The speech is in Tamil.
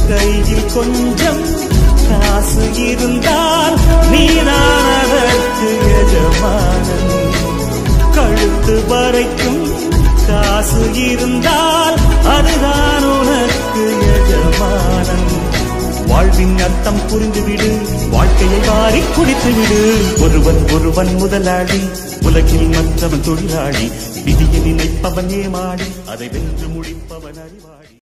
கையில் கொஞ்சம் காசு இருந்தால் நீதான் அதற்கு எஜமானன். கழுத்து வரைக்கும் காசு இருந்தால் அதுதான் உனக்கு எஜமானன். வாழ்வின் அர்த்தம் புரிந்துவிடு, வாழ்க்கையை வாரி குடித்துவிடு. ஒருவன் முதலாளி, உலகில் மற்றவன் தொழிலாளி. விதியை நினைப்பவன் ஏமாடி, அதை வென்று முடிப்பவன் அறிவாளி.